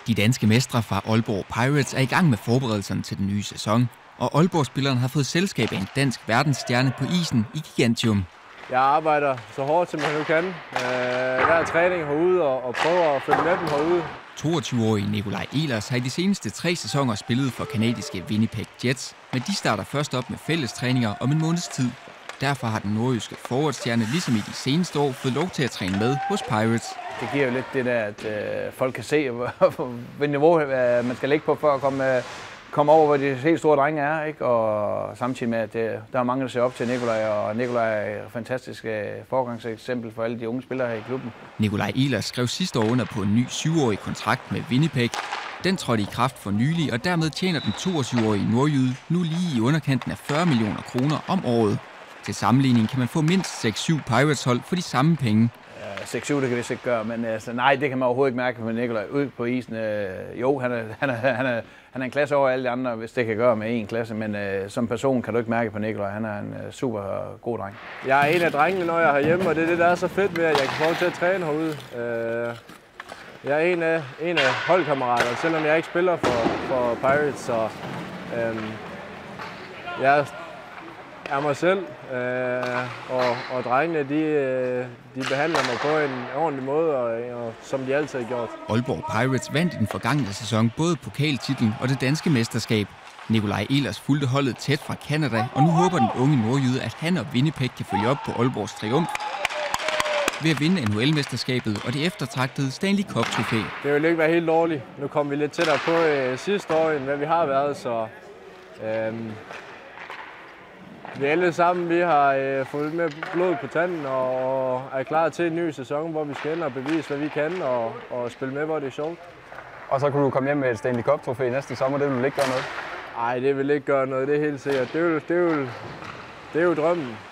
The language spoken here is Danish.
De danske mestre fra Aalborg Pirates er i gang med forberedelserne til den nye sæson, og Aalborg-spilleren har fået selskab af en dansk verdensstjerne på isen i Gigantium. Jeg arbejder så hårdt, som jeg nu kan. Hver træning herude og prøver at følge med dem herude. 22-årige Nikolaj Ehlers har i de seneste 3 sæsoner spillet for kanadiske Winnipeg Jets, men de starter først op med fælles træninger om en måneds tid. Derfor har den nordjyske forwardstjerne ligesom i de seneste år fået lov til at træne med hos Pirates. Det giver jo lidt det der, at folk kan se, hvilket niveau man skal ligge på for at komme over, hvor de helt store drenge er. Ikke? Og samtidig med, at der er mange, der ser op til Nikolaj, og Nikolaj er et fantastisk foregangseksempel for alle de unge spillere her i klubben. Nikolaj Ehlers skrev sidste år under på en ny 7-årig kontrakt med Winnipeg. Den trådte i kraft for nylig, og dermed tjener den 22-årige nordjyde nu lige i underkanten af 40 millioner kroner om året. Til sammenligning kan man få mindst 6-7 Pirates-hold for de samme penge. 6-7, det kan vi ikke gøre, men nej, det kan man overhovedet ikke mærke med Nikolaj ude på isen. Jo, han er en klasse over alle de andre, hvis det kan gøre med en klasse, men som person kan du ikke mærke på Nikolaj. Han er en super god dreng. Jeg er en af drengene, når jeg er herhjemme, og det er det, der er så fedt ved, at jeg kan få lov til at træne herude. Jeg er en af holdkammeraterne, selvom jeg ikke spiller for Pirates, så jeg er mig selv, og drengene de behandler mig på en ordentlig måde, og som de altid har gjort. Aalborg Pirates vandt i den forgangne sæson både pokaltitlen og det danske mesterskab. Nikolaj Ehlers fulgte holdet tæt fra Canada, og nu håber den unge nordjyde, at han og Winnipeg kan følge op på Aalborgs triumf ved at vinde NHL-mesterskabet og det eftertragtede Stanley Cup-trofæ. Det vil ikke være helt dårligt. Nu kom vi lidt tættere på sidste år, end hvad vi har været, så vi alle sammen vi har fået med blod på tanden og er klar til en ny sæson, hvor vi skal ind og bevise, hvad vi kan og spille med, hvor det er sjovt. Og så kunne du komme hjem med et Stanley Cup-trofæ næste sommer, det vil ikke gøre noget? Nej, det vil ikke gøre noget, det er helt sikkert. Det er jo drømmen.